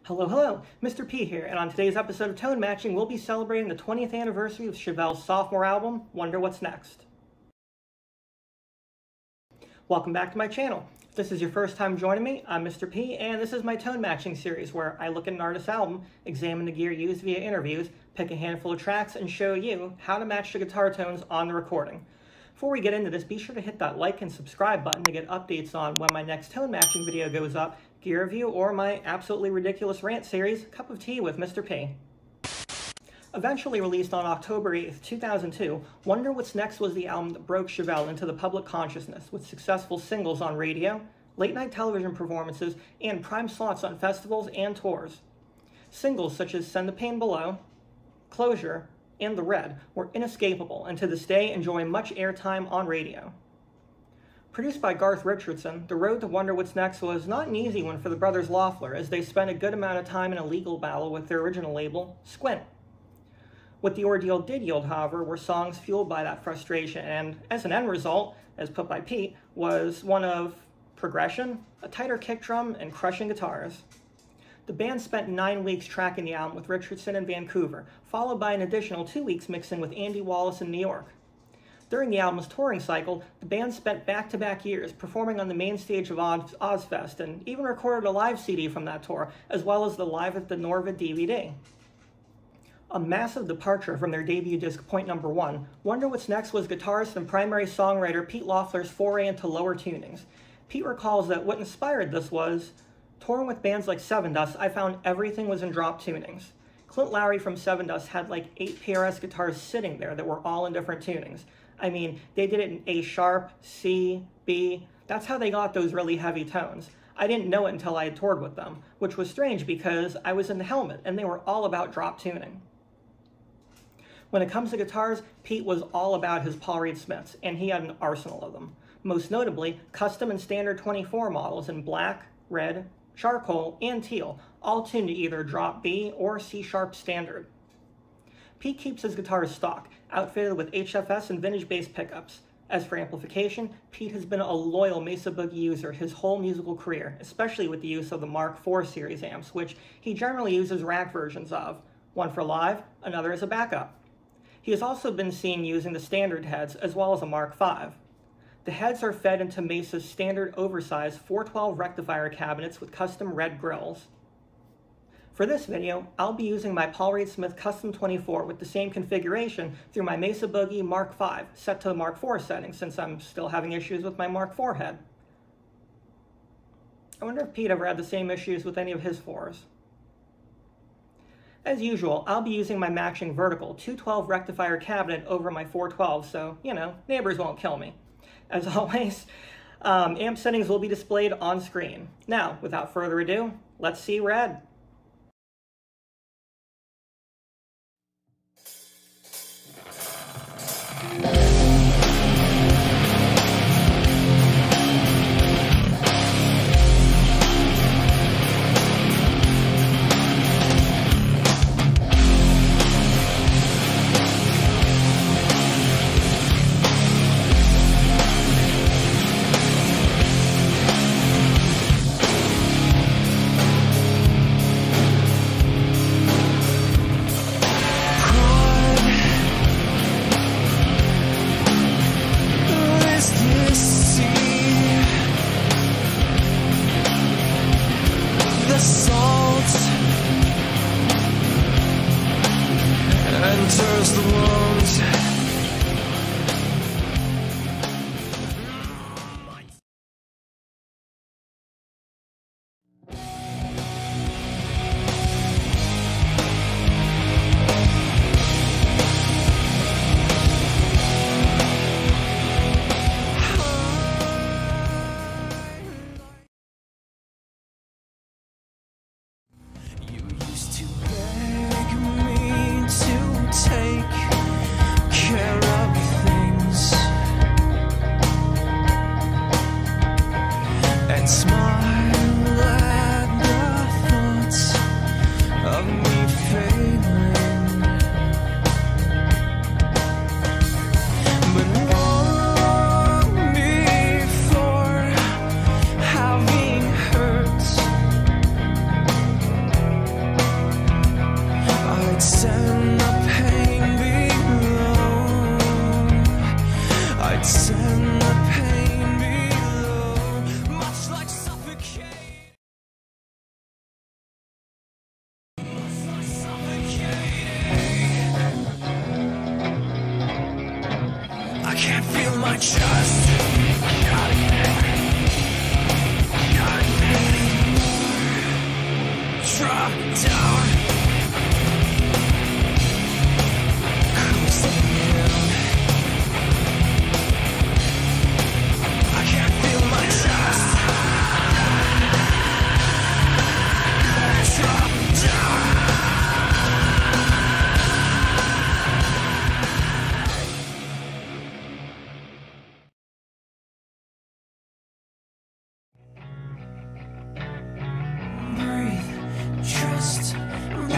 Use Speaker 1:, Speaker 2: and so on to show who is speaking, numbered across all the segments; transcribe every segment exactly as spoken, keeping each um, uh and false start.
Speaker 1: Hello, hello, Mister P here, and on today's episode of Tone Matching, we'll be celebrating the twentieth anniversary of Chevelle's sophomore album, Wonder What's Next. Welcome back to my channel. If this is your first time joining me, I'm Mister P, and this is my Tone Matching series where I look at an artist's album, examine the gear used via interviews, pick a handful of tracks, and show you how to match the guitar tones on the recording. Before we get into this, be sure to hit that like and subscribe button to get updates on when my next tone matching video goes up, gear review, or my absolutely ridiculous rant series, Cup of Tea with Mister P. Eventually released on October eighth, two thousand two, Wonder What's Next was the album that broke Chevelle into the public consciousness with successful singles on radio, late-night television performances, and prime slots on festivals and tours. Singles such as Send the Pain Below, Closure, and The Red were inescapable and to this day enjoy much airtime on radio. Produced by Garth Richardson, the road to Wonder What's Next was not an easy one for the brothers Loeffler, as they spent a good amount of time in a legal battle with their original label, Squint. What the ordeal did yield, however, were songs fueled by that frustration, and as an end result, as put by Pete, was one of progression, a tighter kick drum, and crushing guitars. The band spent nine weeks tracking the album with Richardson in Vancouver, followed by an additional two weeks mixing with Andy Wallace in New York. During the album's touring cycle, the band spent back-to-back years performing on the main stage of Oz Ozfest and even recorded a live C D from that tour, as well as the Live at the Norva D V D. A massive departure from their debut disc Point Number One, Wonder What's Next was guitarist and primary songwriter Pete Loeffler's foray into lower tunings. Pete recalls that what inspired this was, touring with bands like Sevendust, I found everything was in drop tunings. Clint Lowry from Sevendust had like eight P R S guitars sitting there that were all in different tunings. I mean, they did it in A sharp, C, B. That's how they got those really heavy tones. I didn't know it until I had toured with them, which was strange because I was in the Helmet and they were all about drop tuning. When it comes to guitars, Pete was all about his Paul Reed Smiths, and he had an arsenal of them. Most notably, custom and standard twenty-four models in black, red, charcoal, and teal, all tuned to either drop B or C sharp standard. Pete keeps his guitars stock, outfitted with H F S and vintage bass pickups. As for amplification, Pete has been a loyal Mesa Boogie user his whole musical career, especially with the use of the Mark Four series amps, which he generally uses rack versions of, one for live, another as a backup. He has also been seen using the standard heads as well as a Mark Five. The heads are fed into Mesa's standard oversized four twelve rectifier cabinets with custom red grills. For this video, I'll be using my Paul Reed Smith Custom twenty-four with the same configuration through my Mesa Boogie Mark Five, set to the Mark Four setting since I'm still having issues with my Mark Four head. I wonder if Pete ever had the same issues with any of his fours. As usual, I'll be using my matching vertical two twelve rectifier cabinet over my four twelve, so, you know, neighbors won't kill me. As always, um, amp settings will be displayed on screen. Now, without further ado, let's see Red.
Speaker 2: I'd send the pain below. I'd send the pain below, much like suffocating. Much like suffocating. I can't feel my chest. Got it there. Got it there. Drop down. Breathe, trust,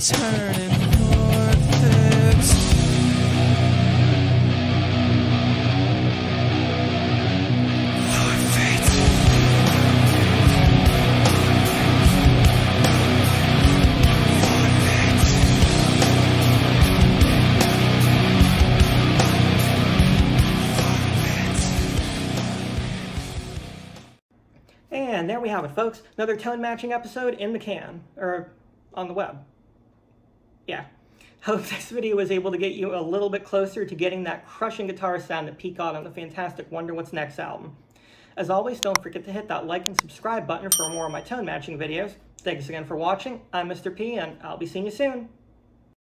Speaker 2: turning Forfeit. Forfeit.
Speaker 1: And there we have it, folks. Another tone matching episode in the can, or on the web. Yeah. Hope this video was able to get you a little bit closer to getting that crushing guitar sound that Pete got on the fantastic Wonder What's Next album. As always, don't forget to hit that like and subscribe button for more of my tone matching videos. Thanks again for watching. I'm Mister P, and I'll be seeing you soon.